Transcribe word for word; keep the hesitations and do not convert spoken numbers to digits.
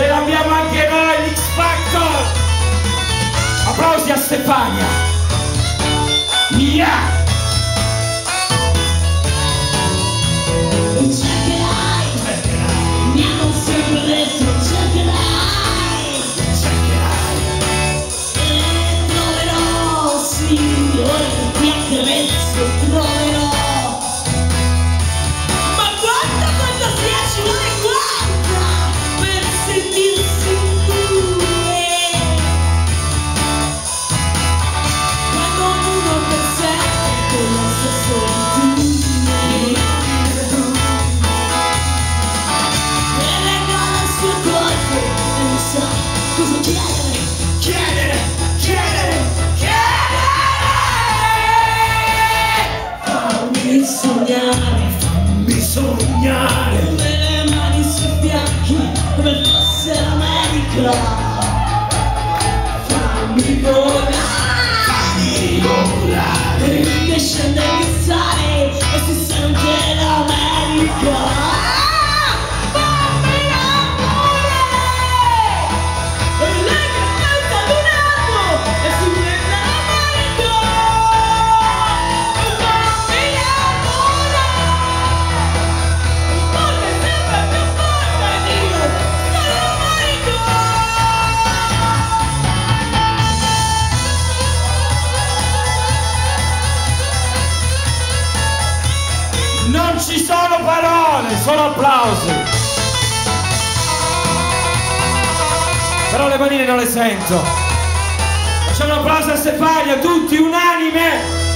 Ce l'abbiamo anche noi, l'X Factor! Applausi a Stefania! Yeah! Cercherai, mi hanno sempre detto cercherai, Cercherai! e troverò, sì, ora ti accarezzo, troverò. Ma guarda quanta sia ci vuole, guarda, per sentirsi due. Quando ognuno per sé, con la sua solitudine. Cosa chiedere? Chiedere! Chiedere! Chiedere! Fammi sognare, Fammi sognare! con le mani sui fianchi, come fosse l'America. Fammi volare, Fammi volare! che scende il sale e si sente l'America. Non ci sono parole, solo applausi! Però le manine non le sento. Facciamo un applauso a Stefania, tutti unanime!